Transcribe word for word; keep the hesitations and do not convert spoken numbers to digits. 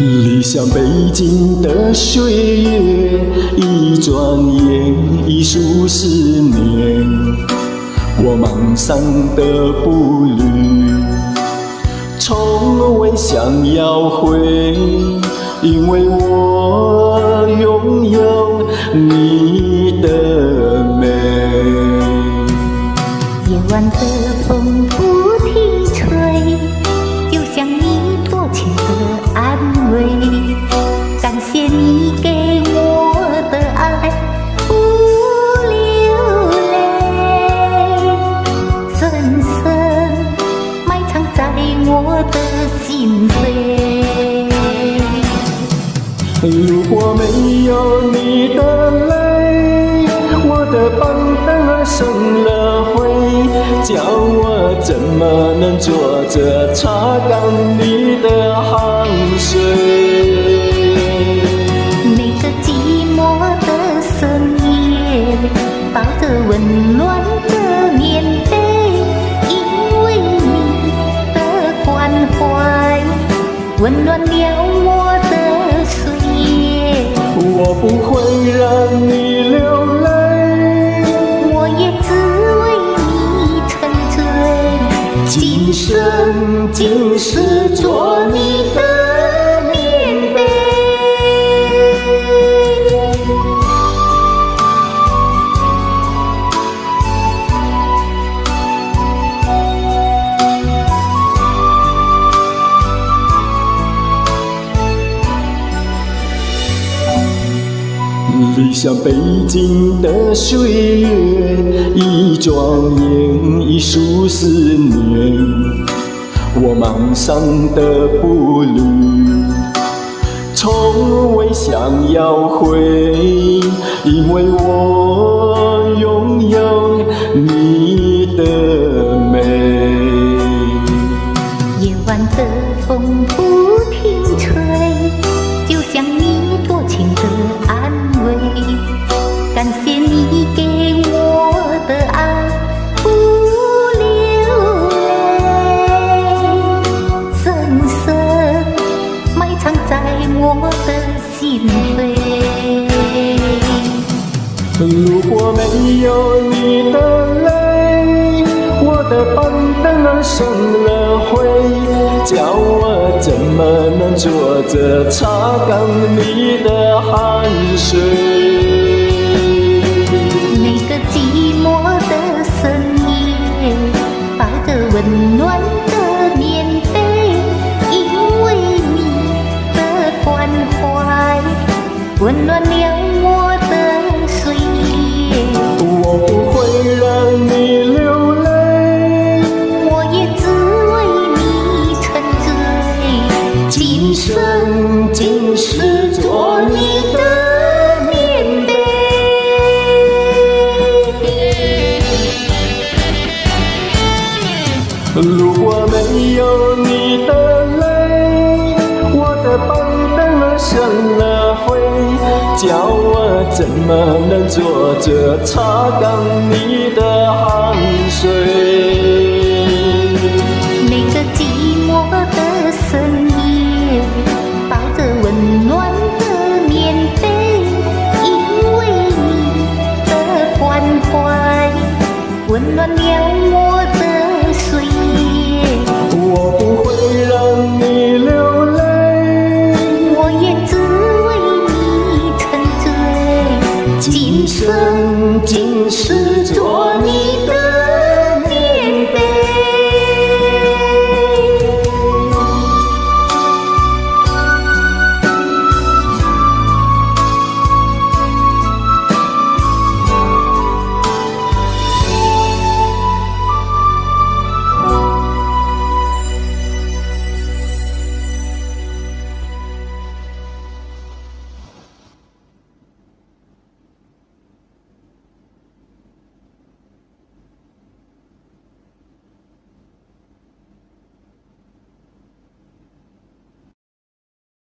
离乡背井的岁月，一转眼已数十年。我蹒跚的步履，从未想要回，因为我拥有你的美。 夜晚的风不停吹，就像你多情的安慰。感谢你给我的爱，不流泪，深深埋藏在我的心扉。 如果没有你的泪，我的板凳儿生了灰，叫我怎么能坐着擦干你的汗水？ 每个寂寞的深夜，抱着温暖的棉被，因为你的关怀，温暖了我的岁月。 我不会让你流泪， 我也只为你沉醉，今生今世做你的棉被。 离乡背井的岁月，一转眼已数十年。我蹒跚的步履，从未想要回，因为我拥有你的美。 夜晚的风不停吹，就像你多情的安慰。感谢你给我的爱，不流泪，深深埋藏在我的心扉。 如果没有你的泪，我的板凳儿生了灰，叫我怎么能坐着擦干你的汗水？ 每个寂寞的深夜，抱着温暖的棉被，因为你的关怀，温暖了我的岁月。 我不会让你流泪， 我也只为你沉醉，今生今世做你的棉被。 如果没有你的泪，我的板凳儿生了灰，叫我怎么能坐着擦干你的汗水？